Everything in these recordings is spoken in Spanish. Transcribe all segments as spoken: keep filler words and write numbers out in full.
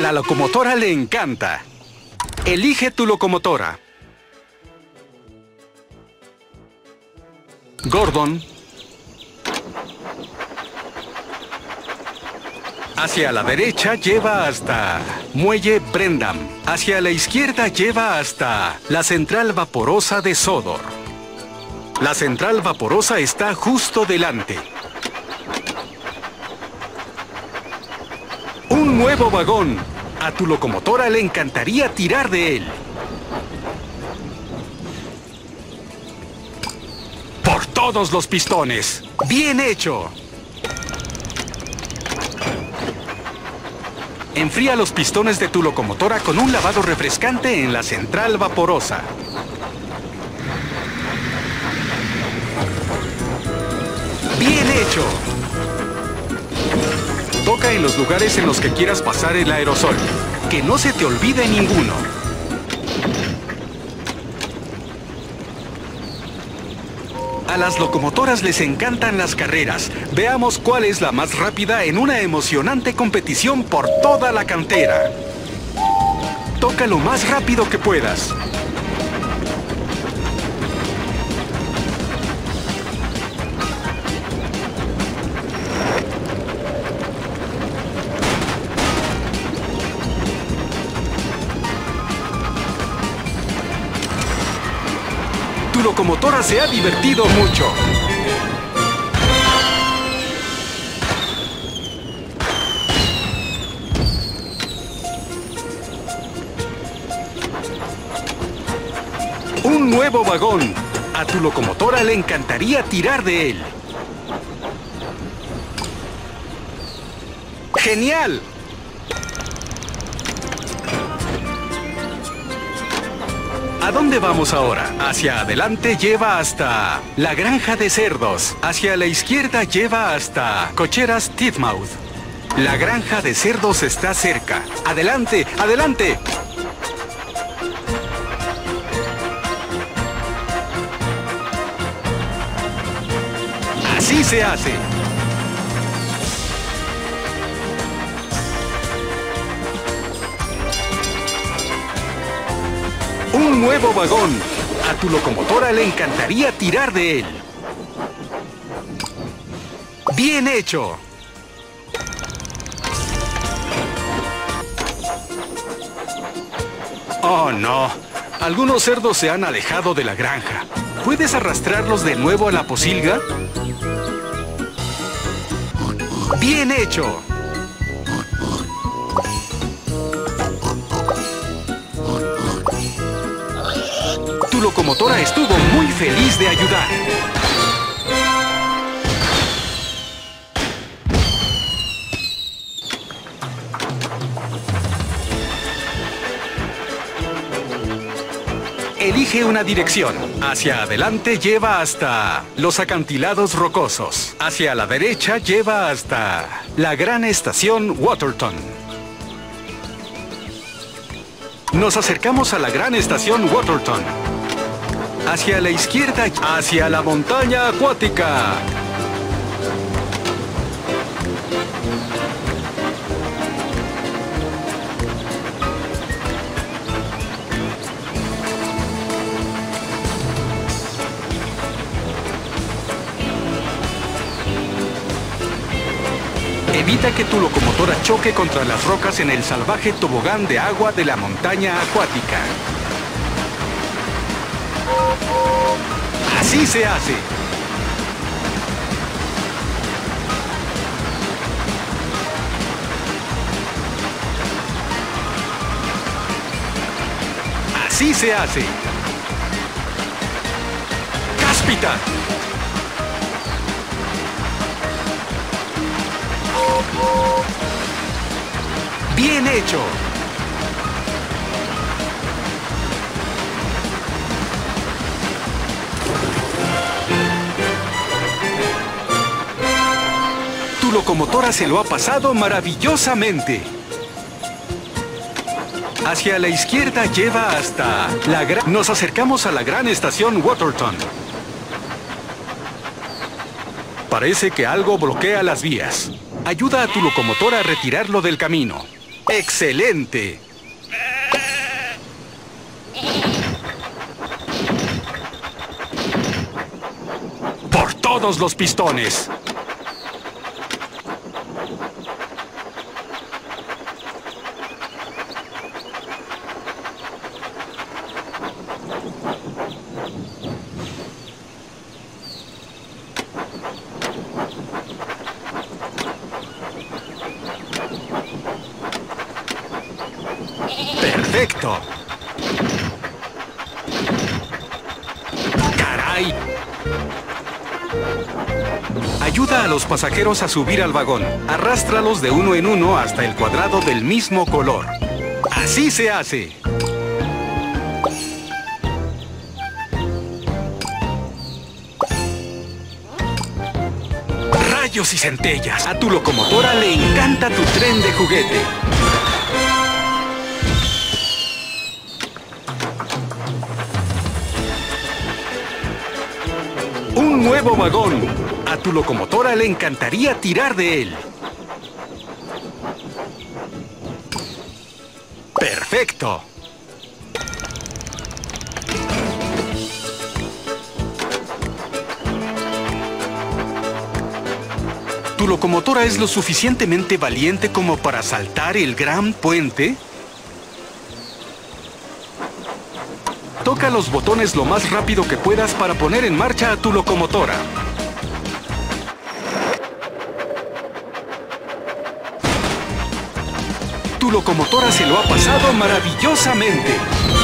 la locomotora le encanta. Elige tu locomotora. Gordon. Hacia la derecha lleva hasta Muelle Brendam. Hacia la izquierda lleva hasta la central vaporosa de Sodor. La central vaporosa está justo delante. Un nuevo vagón. A tu locomotora le encantaría tirar de él. ¡Por todos los pistones! ¡Bien hecho! Enfría los pistones de tu locomotora con un lavado refrescante en la central vaporosa. ¡Bien hecho! Toca en los lugares en los que quieras pasar el aerosol. Que no se te olvide ninguno. A las locomotoras les encantan las carreras. Veamos cuál es la más rápida en una emocionante competición por toda la cantera. Toca lo más rápido que puedas. Tu locomotora se ha divertido mucho. Un nuevo vagón. A tu locomotora le encantaría tirar de él. ¡Genial! ¿A dónde vamos ahora? Hacia adelante lleva hasta la granja de cerdos. Hacia la izquierda lleva hasta Cocheras Titmouth. La granja de cerdos está cerca. ¡Adelante! ¡Adelante! Así se hace. Un nuevo vagón. A tu locomotora le encantaría tirar de él. ¡Bien hecho! Oh, no. Algunos cerdos se han alejado de la granja. ¿Puedes arrastrarlos de nuevo a la posilga? ¡Bien hecho! Tu locomotora estuvo muy feliz de ayudar. Elige una dirección. Hacia adelante lleva hasta los acantilados rocosos. Hacia la derecha lleva hasta la gran estación Waterton. Nos acercamos a la gran estación Waterton. Hacia la izquierda, hacia la montaña acuática. Evita que tu locomotora choque contra las rocas en el salvaje tobogán de agua de la montaña acuática. Así se hace. Así se hace. ¡Cáspita! ¡Bien hecho! Tu locomotora se lo ha pasado maravillosamente. Hacia la izquierda lleva hasta la gran... Nos acercamos a la gran estación Waterton. Parece que algo bloquea las vías. Ayuda a tu locomotora a retirarlo del camino. ¡Excelente! ¡Por todos los pistones! ¡Perfecto! ¡Caray! Ayuda a los pasajeros a subir al vagón. Arrástralos de uno en uno hasta el cuadrado del mismo color. ¡Así se hace! ¡Rayos y centellas! A tu locomotora le encanta tu tren de juguete. ¡Un nuevo vagón! A tu locomotora le encantaría tirar de él. ¡Perfecto! ¿Tu locomotora es lo suficientemente valiente como para saltar el gran puente? Toca los botones lo más rápido que puedas para poner en marcha a tu locomotora. Tu locomotora se lo ha pasado maravillosamente.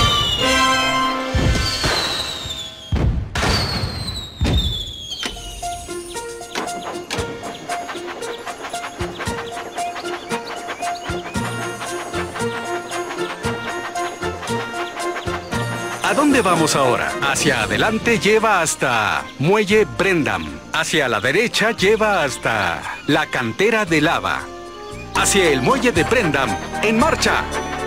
¿A dónde vamos ahora? Hacia adelante lleva hasta Muelle Brendam. Hacia la derecha lleva hasta la cantera de lava. Hacia el muelle de Brendam. ¡En marcha!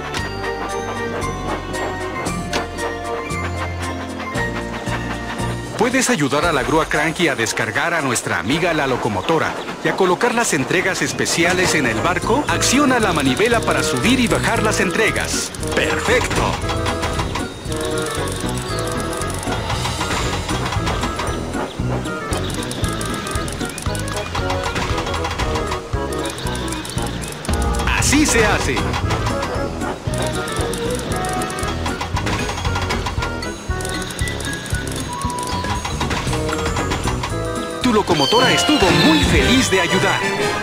Puedes ayudar a la grúa Cranky a descargar a nuestra amiga la locomotora y a colocar las entregas especiales en el barco. Acciona la manivela para subir y bajar las entregas. ¡Perfecto! ¡Así se hace! Tu locomotora estuvo muy feliz de ayudar.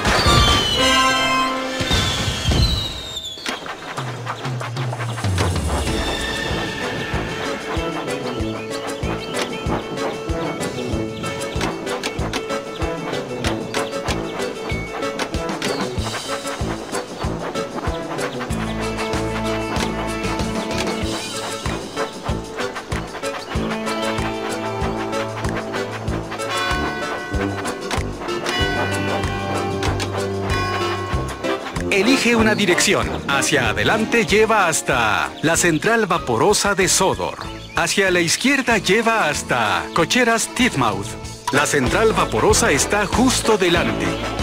Elige una dirección. Hacia adelante lleva hasta la central vaporosa de Sodor. Hacia la izquierda lleva hasta Cocheras Titmouth. La central vaporosa está justo delante.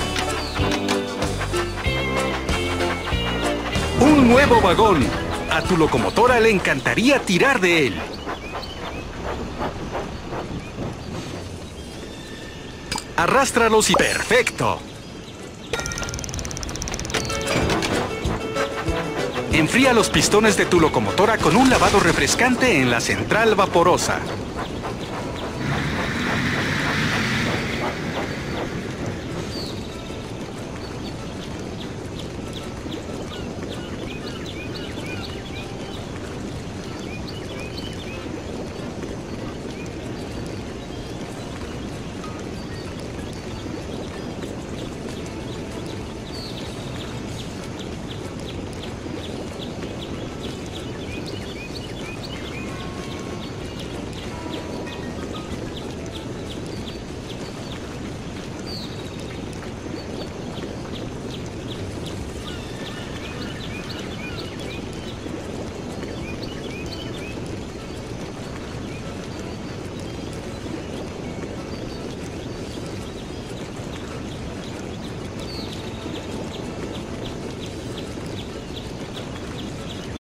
¡Un nuevo vagón! A tu locomotora le encantaría tirar de él. Arrástralos y ¡perfecto! Enfría los pistones de tu locomotora con un lavado refrescante en la central vaporosa.